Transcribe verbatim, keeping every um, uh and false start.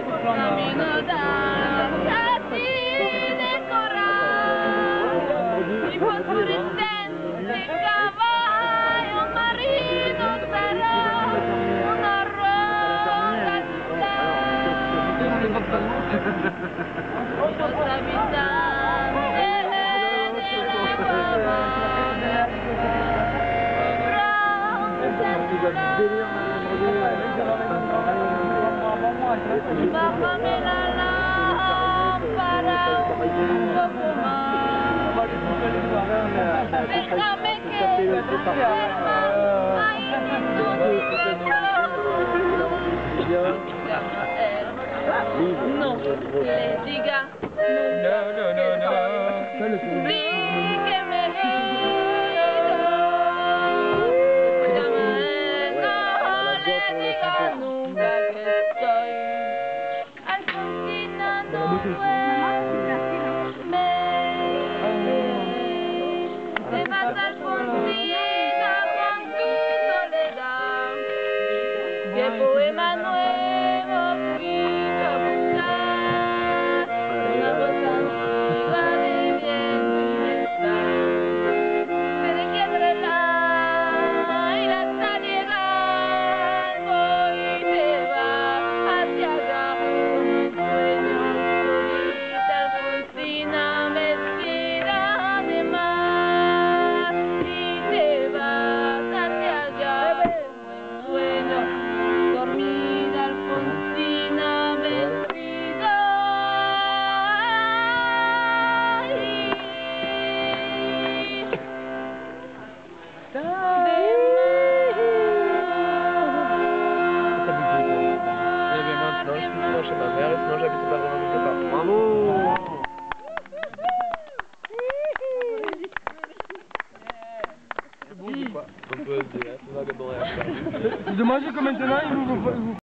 Non, les gars. Non, non, non, non. Chez ma mère et sinon j'habite pas vraiment quelque part. Bravo! C'est bon ou pas? On peut se dire, c'est pas comme on réagit. Dommage que maintenant il vous